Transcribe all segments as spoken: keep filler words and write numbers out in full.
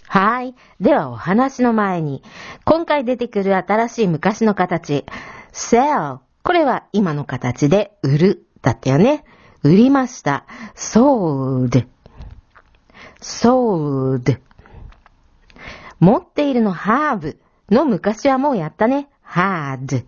はい。ではお話の前に、今回出てくる新しい昔の形、sell。これは今の形で売るだったよね。売りました。sold。sold。持っているの have の昔はもうやったね。had。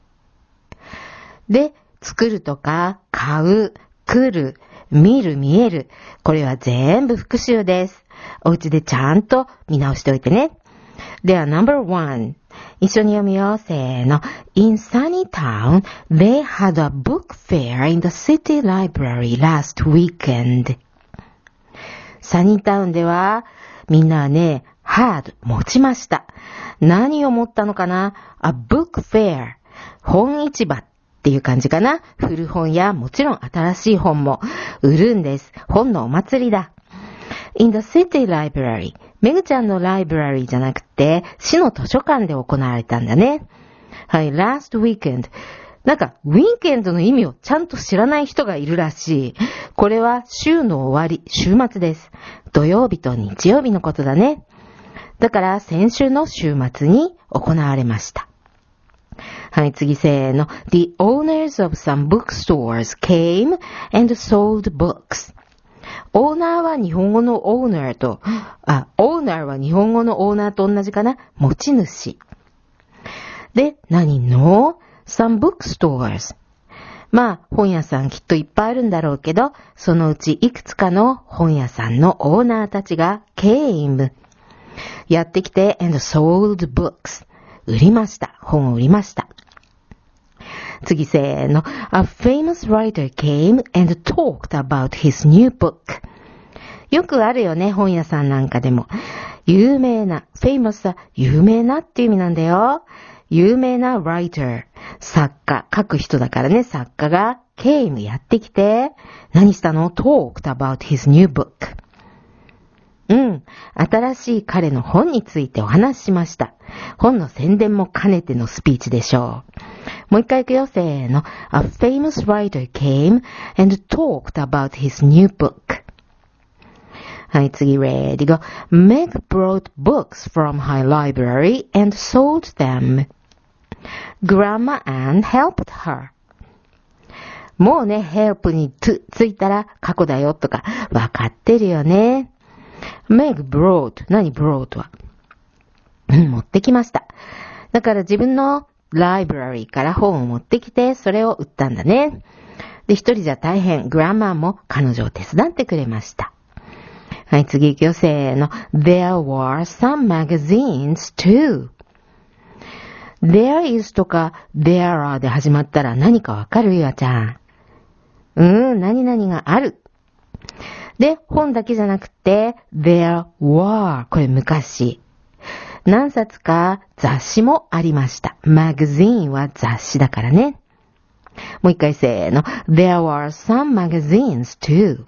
で、作るとか、買う、来る、見る、見える。これは全部復習です。お家でちゃんと見直しておいてね。では、number one。一緒に読みよう。せーの。In Sunnytown, they had a book fair in the city library last weekend. サニータウンでは、みんなはね、had 持ちました。何を持ったのかな？ A book fair。本市場っていう感じかな。古本やもちろん新しい本も売るんです。本のお祭りだ。In the city library。めぐちゃんのライブラリーじゃなくて、市の図書館で行われたんだね。はい、last weekend。なんか、ウィーケンドの意味をちゃんと知らない人がいるらしい。これは週の終わり、週末です。土曜日と日曜日のことだね。だから先週の週末に行われました。はい、次せーの。The owners of some bookstores came and sold books. オーナーは日本語のオーナーと、あ、オーナーは日本語のオーナーと同じかな？持ち主。で、何の？ Some bookstores。まあ、本屋さんきっといっぱいあるんだろうけど、そのうちいくつかの本屋さんのオーナーたちが came。やってきて and sold books。売りました。本を売りました。次せーの。A famous writer came and talked about his new book. よくあるよね、本屋さんなんかでも。有名な、famous は有名なっていう意味なんだよ。有名な writer、作家、書く人だからね、作家が came やってきて、何したの？ talked about his new book. うん。新しい彼の本についてお話ししました。本の宣伝も兼ねてのスピーチでしょう。もう一回行くよ、せーの。A famous writer came and talked about his new book. はい、次、ready, go. Meg brought books from her library and sold them. Grandma Ann helped her. もうね、help につ、ついたら過去だよとか、わかってるよね。Meg brought. 何 brought は？うん、持ってきました。だから自分のライブラリーから本を持ってきて、それを売ったんだね。で、一人じゃ大変、グラマーも彼女を手伝ってくれました。はい、次行くよ、せーの。There were some magazines too. There is とか There are で始まったら何かわかるよ、ちゃん。うーん、何々がある。で、本だけじゃなくて、there were。これ昔。何冊か雑誌もありました。magazine は雑誌だからね。もう一回せーの。There were some magazines too.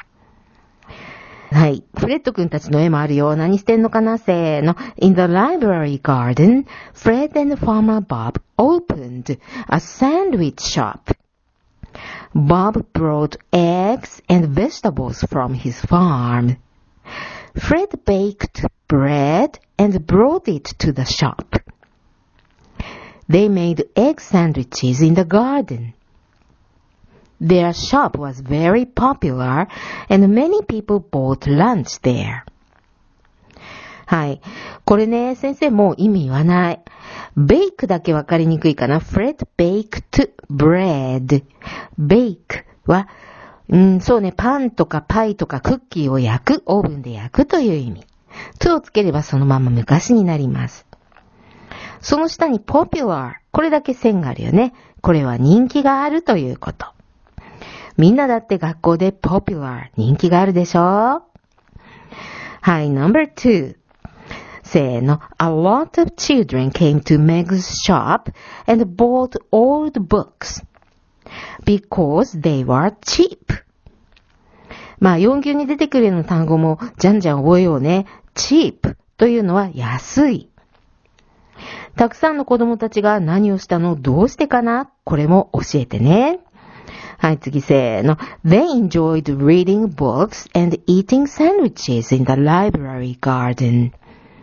はい。フレッド君たちの絵もあるよ。何してんのかな？せーの。In the library garden, Fred and Farmer Bob opened a sandwich shop.Bob brought eggs and vegetables from his farm. Fred baked bread and brought it to the shop. They made egg sandwiches in the garden. Their shop was very popular and many people bought lunch there. はい。これね、先生もう意味言わない。ベイクだけわかりにくいかな。Fred baked bread. bake は、うん、そうね、パンとかパイとかクッキーを焼く、オーブンで焼くという意味。to をつければそのまま昔になります。その下に popular。これだけ線があるよね。これは人気があるということ。みんなだって学校で popular 人気があるでしょ？はい、number two。せーの。A lot of children came to Meg's shop and bought old books because they were cheap. まあ、よん級に出てくるような単語もじゃんじゃん覚えようね。cheap というのは安い。たくさんの子供たちが何をしたの？どうしてかな？これも教えてね。はい、次せーの。They enjoyed reading books and eating sandwiches in the library garden.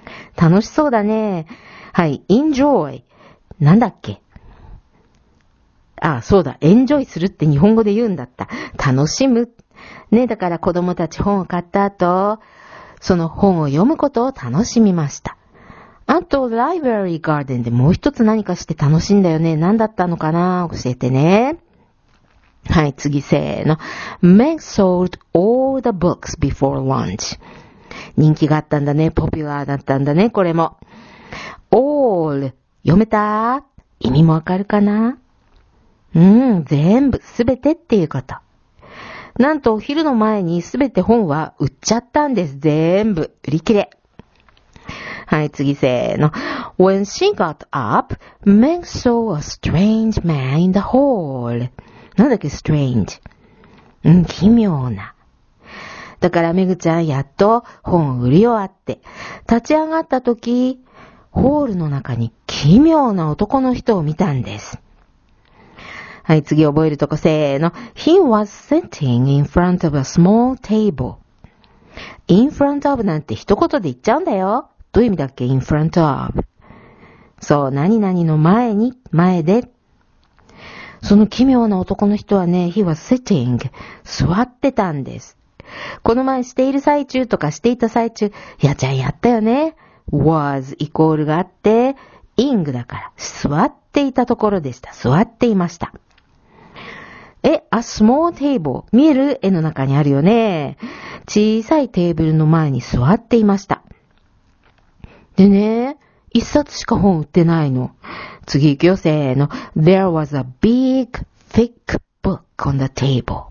楽しそうだね。はい、enjoy。なんだっけ？あ、そうだ、エンジョイするって日本語で言うんだった。楽しむ。ね、だから子供たち本を買った後、その本を読むことを楽しみました。あと、ライブラリーガーデンでもう一つ何かして楽しいんだよね。何だったのかな？教えてね。はい、次せーの。Meg sold all the books before lunch. 人気があったんだね。ポピュラーだったんだね、これも。all 読めた？意味もわかるかな？うん、全部、すべてっていうこと。なんとお昼の前にすべて本は売っちゃったんです。全部、売り切れ。はい、次せーの。When she got up, Meg saw a strange man in the hall. なんだっけ、strange。うん、奇妙な。だからめぐちゃんやっと本を売り終わって、立ち上がったとき、ホールの中に奇妙な男の人を見たんです。はい、次覚えるとこせーの。He was sitting in front of a small table. in front of なんて一言で言っちゃうんだよ。どういう意味だっけ in front of。そう、何々の前に、前で。その奇妙な男の人はね、he was sitting。座ってたんです。この前している最中とかしていた最中、やちゃんやったよね。was イコールがあって、ing だから、座っていたところでした。座っていました。え、a small table。見える？絵の中にあるよね。小さいテーブルの前に座っていました。でね、一冊しか本売ってないの。次行くよ、せーの。There was a big, thick book on the table.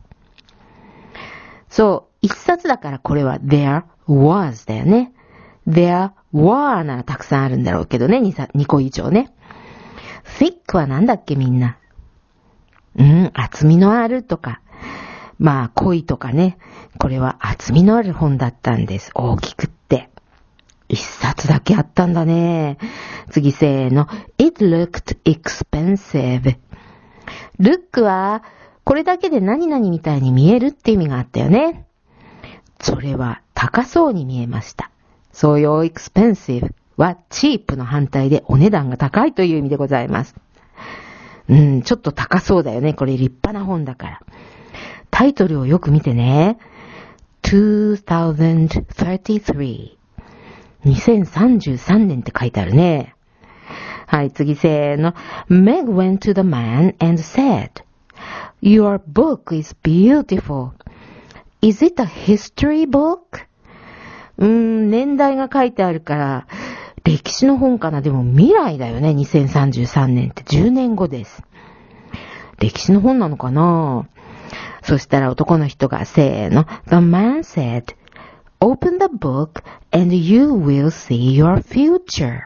そう、一冊だからこれは there was だよね。there were ならたくさんあるんだろうけどね、にこ以上ね。thick はなんだっけみんな。うん、厚みのあるとか。まあ、濃いとかね。これは厚みのある本だったんです。大きくって。一冊だけあったんだね。次せーの。It looked expensive. look は、これだけで何々みたいに見えるって意味があったよね。それは高そうに見えました。そうよ、expensive はチープの反対でお値段が高いという意味でございます。うん、ちょっと高そうだよね。これ立派な本だから。タイトルをよく見てね。にせんさんじゅうさん。にせんさんじゅうさんねんって書いてあるね。はい、次せーの。Meg went to the man and said, Your book is beautiful. Is it a history book? うーん、年代が書いてあるから、歴史の本かな。でも未来だよね。にせんさんじゅうさんねんってじゅうねんごです。歴史の本なのかな。そしたら男の人がせーの。The man said, Open the book and you will see your future.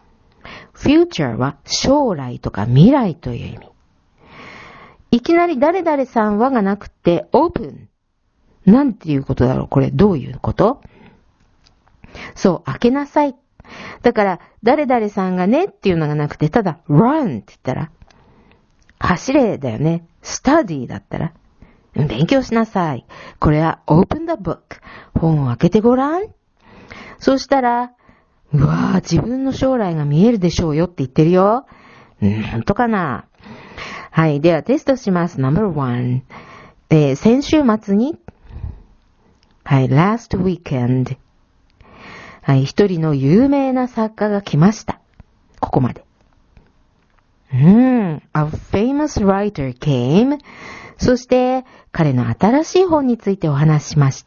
future は将来とか未来という意味。いきなり誰々さんはがなくて open。なんていうことだろう。これどういうこと？そう、開けなさい。だから、誰々さんがねっていうのがなくて、ただ、run って言ったら、走れだよね。study だったら、勉強しなさい。これは open the book。本を開けてごらん。そうしたら、うわぁ、自分の将来が見えるでしょうよって言ってるよ。うん、本当かな。はい、ではテストします。ナンバーワン。えー、先週末に、はい、last weekend。はい、一人の有名な作家が来ました。ここまで。うん、a famous writer came。そして、彼の新しい本についてお話ししました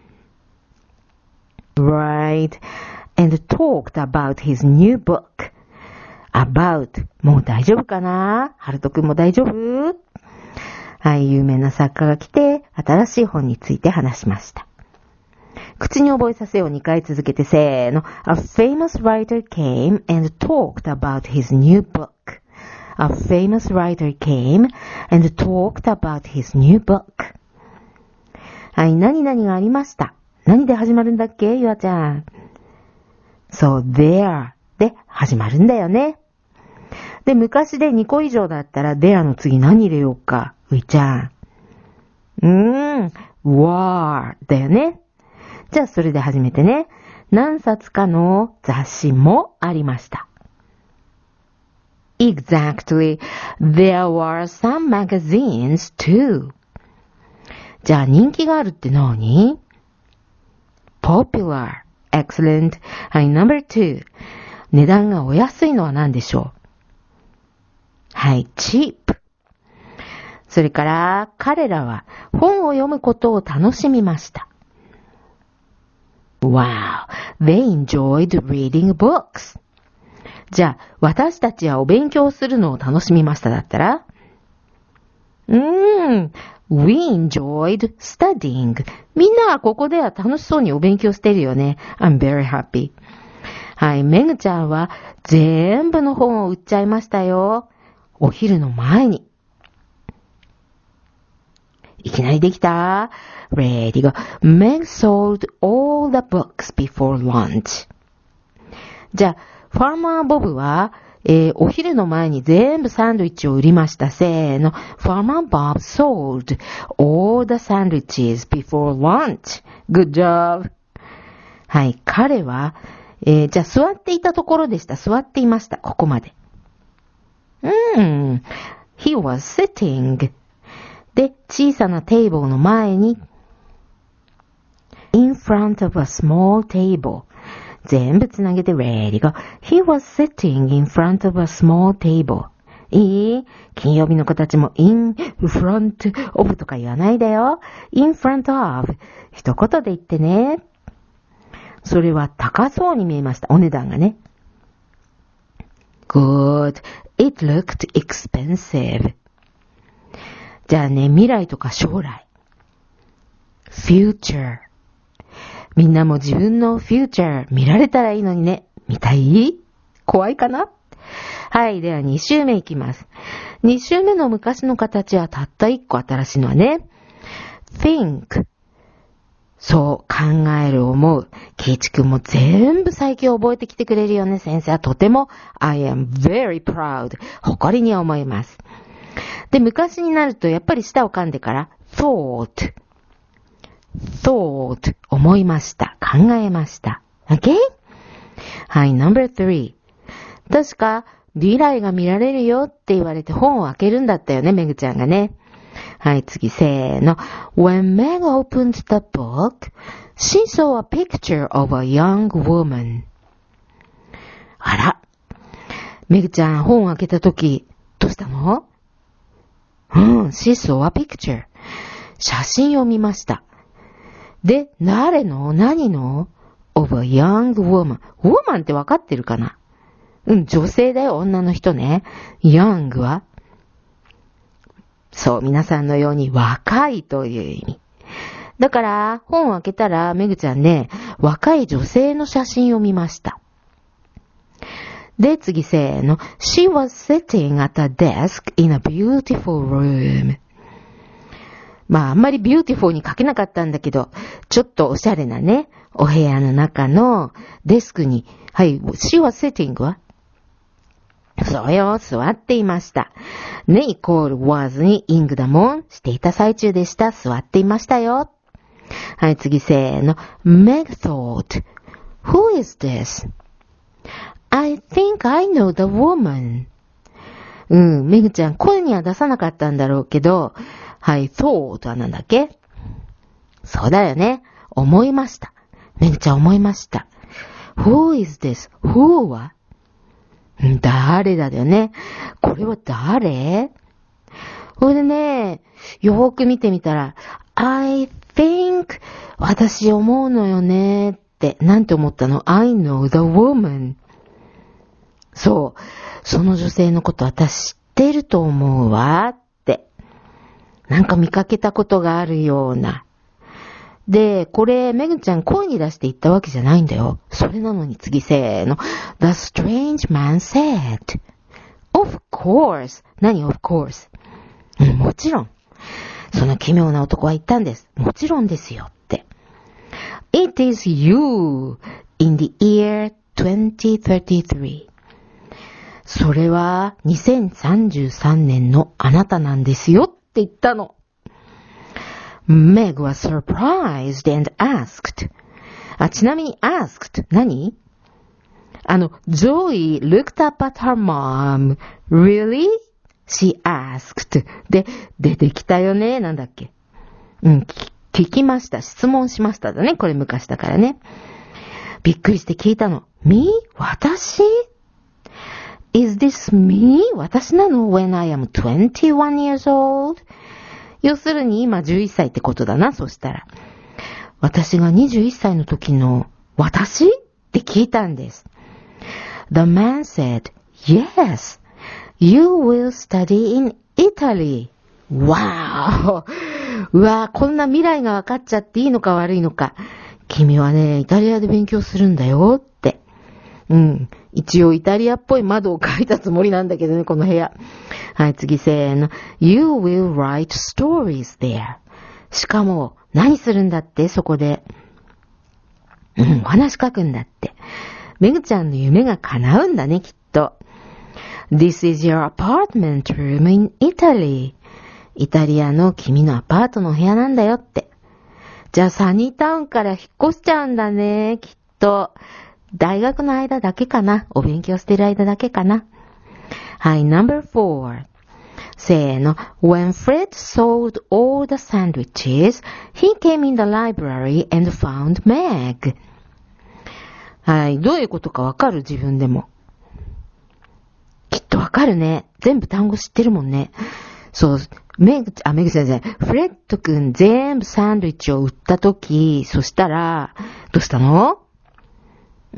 。Right, and talked about his new book. About, もう大丈夫かな？ハルトくんも大丈夫？はい、有名な作家が来て、新しい本について話しました。口に覚えさせようにかい続けてせーの。A famous writer came and talked about his new book. A famous writer came and talked about his new book. はい、何々がありました。何で始まるんだっけ？ゆあちゃん。そう、there で始まるんだよね。で、昔でにこ以上だったら there の次何入れようか？ういちゃん。うーん、war だよね。じゃあそれで始めてね。 何冊かの雑誌もありました。Exactly. There were some magazines too. じゃあ人気があるって何？ Popular. Excellent. はい、number two. 値段がお安いのは何でしょう？はい、cheap. それから彼らは本を読むことを楽しみました。Wow. They enjoyed reading books. じゃあ、私たちはお勉強するのを楽しみましただったら？うーん。We enjoyed studying. みんなはここでは楽しそうにお勉強してるよね。I'm very happy. はい、めぐちゃんは全部の本を売っちゃいましたよ。お昼の前に。いきなりできた？ Ready go. Meg sold all the books before lunch. じゃあ、ファーマーボブは、えー、お昼の前に全部サンドイッチを売りました。せーの。Farmer Bob sold all the sandwiches before lunch. Good job. はい。彼は、えー、じゃあ座っていたところでした。座っていました。ここまで。うーん。He was sitting. で、小さなテーブルの前に in front of a small table.全部つなげて ready go. He was sitting in front of a small table. いい？金曜日の子たちも in front of とか言わないでよ。in front of 一言で言ってね。それは高そうに見えました。お値段がね。Good. It looked expensive. じゃあね、未来とか将来。Future.みんなも自分のフューチャー見られたらいいのにね。見たい？怖いかな？はい。ではに週目いきます。に週目の昔の形はたったいっこ新しいのはね。think。そう、考える、思う。ケイチ君も全部最近覚えてきてくれるよね。先生はとても I am very proud。誇りに思います。で、昔になるとやっぱり舌を噛んでから thought。thought 思いました。考えました。Okay? はい、number three。確か、未来が見られるよって言われて本を開けるんだったよね、めぐちゃんがね。はい、次、せーの。When Meg opened the book, she saw a picture of a young woman. あら。めぐちゃん、本を開けたとき、どうしたの？うん、she saw a picture. 写真を見ました。で、誰の？何の？ of a young woman. woman ってわかってるかな？うん、女性だよ、女の人ね。young は？そう、皆さんのように若いという意味。だから、本を開けたら、めぐちゃんね、若い女性の写真を見ました。で、次せーの。She was sitting at a desk in a beautiful room. まあ、あんまりビューティフォーに書けなかったんだけど、ちょっとおしゃれなね、お部屋の中のデスクに、はい、she was sitting は？そうよ、座っていました。ね、イコール was に ing だもん。していた最中でした。座っていましたよ。はい、次せーの。Meg thought, who is this? I think I know the woman. うん、めぐちゃん、声には出さなかったんだろうけど、はい、thought はなんだっけ？そうだよね。思いました。めぐちゃん思いました。Who is this? Who は？誰だよね。これは誰？これでね、よーく見てみたら、I think 私思うのよねって、なんて思ったの？ I know the woman. そう。その女性のこと私知ってると思うわって。なんか見かけたことがあるような。で、これ、めぐちゃん声に出して言ったわけじゃないんだよ。それなのに次せーの。The strange man said. Of course. 何 of course? うん、もちろん。その奇妙な男は言ったんです。もちろんですよって。It is you in the year twenty thirty-three. それはにせんさんじゅうさんねんのあなたなんですよって言ったの。Meg was surprised and asked, あ、ちなみに asked 何？あの、Joey looked up at her mom. Really? She asked. で、出てきたよね。なんだっけ。うん、聞きました。質問しましただね。これ昔だからね。びっくりして聞いたの。Me? 私？ Is this me? 私なの ?When I am twenty-one years old? 要するに今じゅういっさいってことだな。そしたら。私がにじゅういっさいの時の私？って聞いたんです。The man said, Yes, you will study in Italy. Wow! うわぁ、こんな未来が分かっちゃっていいのか悪いのか。君はね、イタリアで勉強するんだよって。うん。一応イタリアっぽい窓を描いたつもりなんだけどね、この部屋。はい、次せーの。You will write stories there. しかも、何するんだってそこで。うん、お話書くんだって。めぐちゃんの夢が叶うんだね、きっと。This is your apartment room in Italy. イタリアの君のアパートの部屋なんだよって。じゃあサニータウンから引っ越しちゃうんだね、きっと。大学の間だけかな。お勉強してる間だけかな。はい、number four. せーの。When Fred sold all the sandwiches, he came in the library and found Meg. はい、どういうことかわかる？自分でも。きっとわかるね。全部単語知ってるもんね。そう、メグ、あ、メグちゃんじゃない。フレッドくん全部サンドイッチを売ったとき、そしたら、どうしたの？うん。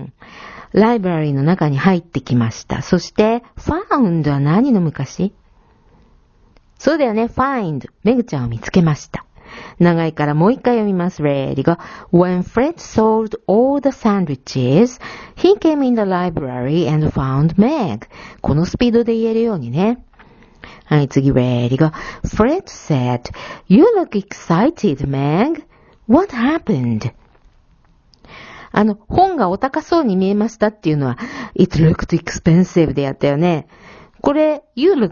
ライブラリーの中に入ってきました。そして、found は何の昔？そうだよね、find。メグちゃんを見つけました。長いからもう一回読みます。Ready go. When Fred sold all the sandwiches, he came in the library and found Meg. このスピードで言えるようにね。はい、次、Ready go. Fred said, You look excited, Meg. What happened? あの、本がお高そうに見えましたっていうのは、It looked expensive でやったよね。これ、You look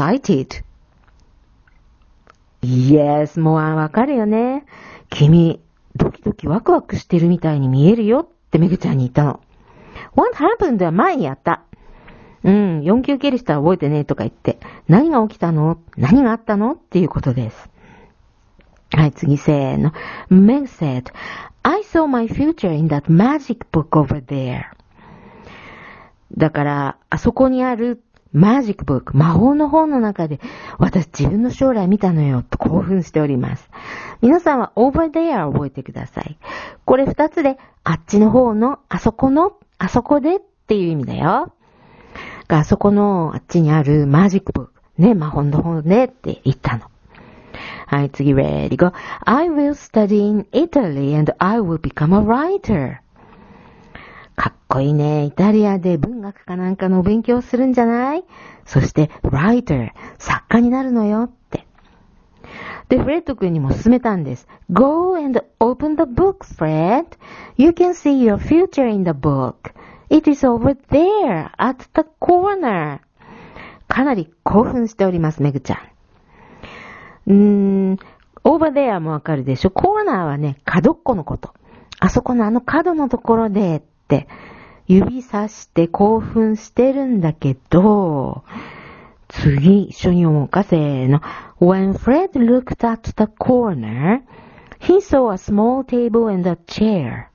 excited.Yes, もうわかるよね。君、ドキドキワクワクしてるみたいに見えるよってめぐちゃんに言ったの。What happened は前にやった。うん、よん級受ける人は覚えてねとか言って、何が起きたの？何があったの？っていうことです。はい、次せーの。Meg said, I saw my future in that magic book over there. だから、あそこにあるマジックブック、魔法の本の中で、私自分の将来見たのよ、と興奮しております。皆さんは over there 覚えてください。これ二つで、あっちの方の、あそこの、あそこでっていう意味だよ。あそこの、あっちにあるマジックブック、ね、魔法の本でって言ったの。はい、次、ready, go. I will study in Italy and I will become a writer.かっこいいね。イタリアで文学かなんかのお勉強するんじゃない？そして、writer、作家になるのよって。で、フレッド君にも勧めたんです。Go and open the book, Fred. You can see your future in the book. It is over there, at the corner. かなり興奮しております、めぐちゃん。うーん、over there もわかるでしょ。コーナーはね、角っこのこと。あそこのあの角のところで、って指さして興奮してるんだけど、次一緒に読もうか、せーの。When Fred looked at the corner, he saw a small table and a chair.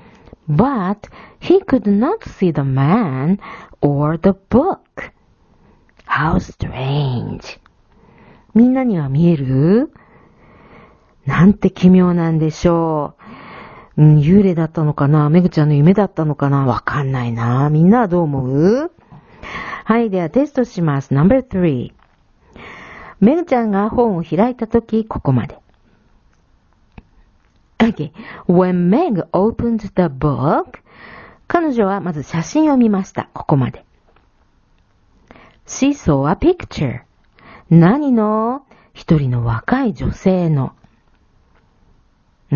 But he could not see the man or the book. How strange. みんなには見える？なんて奇妙なんでしょう。うん、幽霊だったのかな？めぐちゃんの夢だったのかな？わかんないな。みんなはどう思う？はい、ではテストします。ナンバースリー。めぐちゃんが本を開いたとき、ここまで。Okay. When Meg opened the book, 彼女はまず写真を見ました。ここまで。She saw a picture. 何の？一人の若い女性の。うん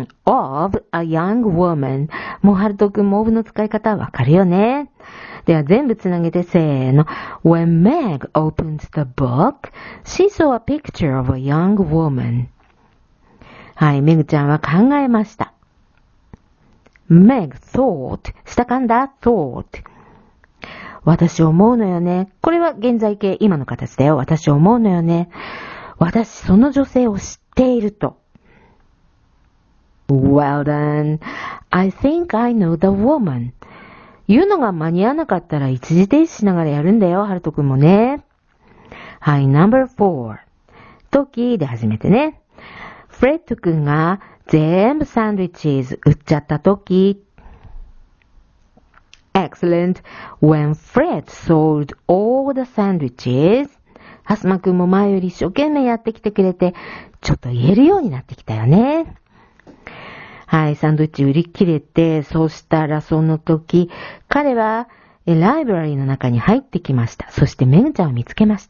、of a young woman. もうハルト君、モーブの使い方わかるよね。では全部つなげてせーの。When Meg opened the book, she saw a picture of a young woman. はい、メグちゃんは考えました。 Meg thought したかんだ thought 私思うのよね。これは現在形今の形だよ。私思うのよね。私その女性を知っていると。Well done. I think I know the woman. 言うのが間に合わなかったら一時停止しながらやるんだよ。ハルト君もね。はい、number four. 時で始めてね。フレッド君が全部サンドイッチ売っちゃった時。Excellent. When Fred sold all the sandwiches, ハスマ君も前より一生懸命やってきてくれて、ちょっと言えるようになってきたよね。はい、サンドイッチ売り切れて、そしたらその時、彼はライブラリーの中に入ってきました。そしてメグちゃんを見つけました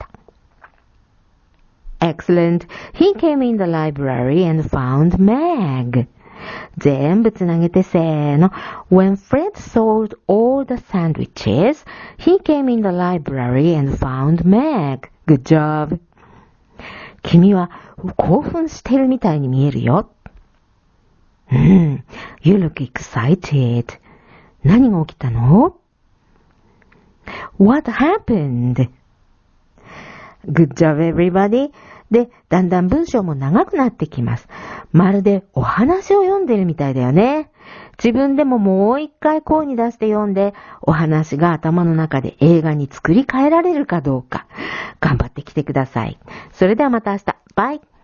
。Excellent. He came in the library and found Meg. 全部つなげてせーの。When Fred sold all the sandwiches, he came in the library and found Meg. Good job. 君は興奮してるみたいに見えるよ。うん。You look excited. 何が起きたの？ What happened? Good job, everybody. で、だんだん文章も長くなってきます。まるでお話を読んでるみたいだよね。自分でももう一回声に出して読んで、お話が頭の中で映画に作り変えられるかどうか、頑張ってきてください。それではまた明日。バイ。